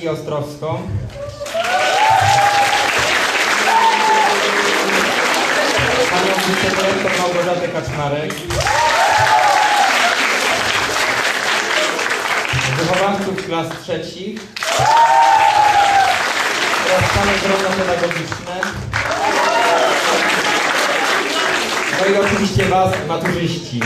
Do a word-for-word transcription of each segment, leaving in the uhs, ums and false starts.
Agnieszki Ostrowską. Panią wicedyrektor Małgorzatę Kaczmarek. Wychowawców klas trzecich oraz sale zdrowotno-pedagogiczne. No i oczywiście was, maturzyści.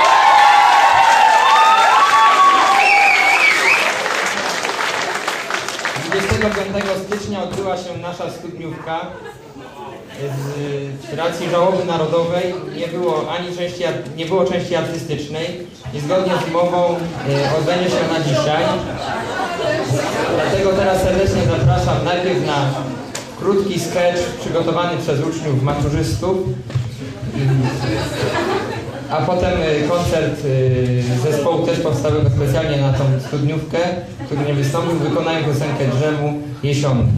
dwudziestego piątego stycznia odbyła się nasza studniówka. Z, z racji żałoby narodowej nie było ani części, nie było części artystycznej i zgodnie z umową e, odbędzie się na dzisiaj. Dlatego teraz serdecznie zapraszam najpierw na krótki sketch przygotowany przez uczniów maturzystów, a potem koncert zespołu też powstałego specjalnie na tą studniówkę, który nie wystąpił, wykonają piosenkę Drzewu Jesiony.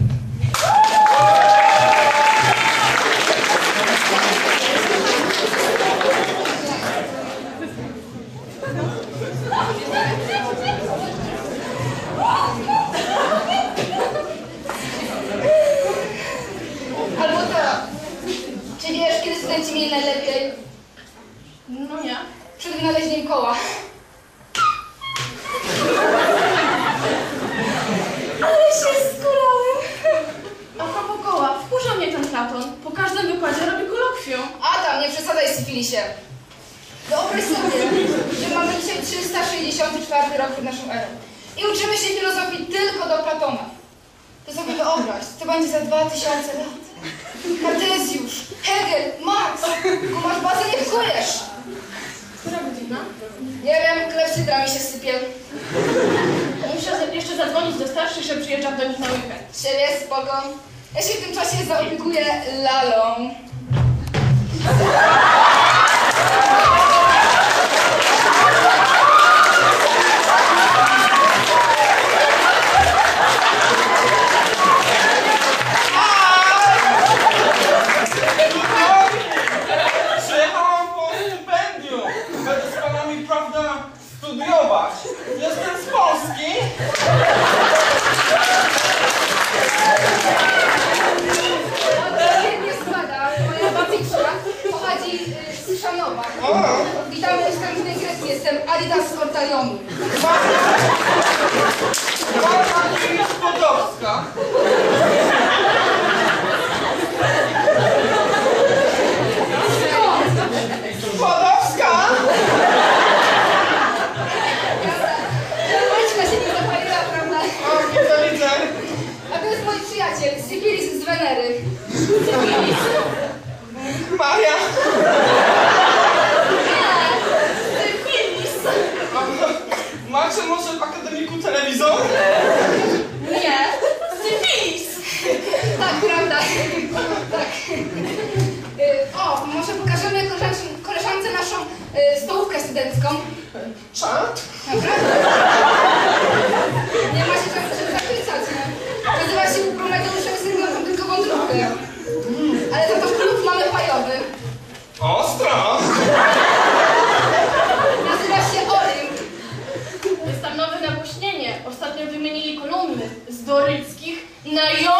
Albo to, czy wiesz, kiedy studenci mieli najlepiej? No nie. Przed wynalezieniem koła. Ale się skulałem. A propos koła, wkurza mnie ten Platon. Po każdym wykładzie robi kolokwium. A tam, nie przesadzaj z syfilisie. Wyobraź sobie, że mamy dzisiaj trzysta sześćdziesiąty czwarty rok przed naszą erą. I uczymy się filozofii tylko do Platona. To sobie wyobraź, to będzie za dwa tysiące lat. Kartezjusz, Hegel, Marx. Kumasz bazę, nie wkujesz. Która godzina? Nie wiem, klepsydra mi się sypie. Muszę jeszcze zadzwonić do starszych, że przyjeżdżam do nich na weekend. Siebie, spoko. Ja się w tym czasie zaopiekuję lalą. Przyjechałam po stypendium. Będę z panami, prawda, studiować. Jestem z Polski. Nie składa, moja babcia pochodzi y, z Szanowa. Witamy w Skarżnej Grecji, jestem Adidas z Kortalionu. Pani Skłodowska. Skłodowska? Maćka się nie zapaliła, prawda? O, widzę, widzę. A to jest mój przyjaciel, Syfilis z Wenery. Maria. Syfilis! Macie może w akademiku telewizor? Nie! Syfilis! Tak, prawda. Tak. Y, O, może pokażemy koleżance, koleżance naszą y, stołówkę studencką. Czad? Naprawdę? Nie ma się czym czym zachwycać, nie? Nazywa się Prometeuszem Sygnał tylko wątróbkę. Ale za to klub mamy pajowy. Ostro. Nazywa się Olymp. Jest tam nowe nagłośnienie. Ostatnio wymienili kolumny z doryckich na ją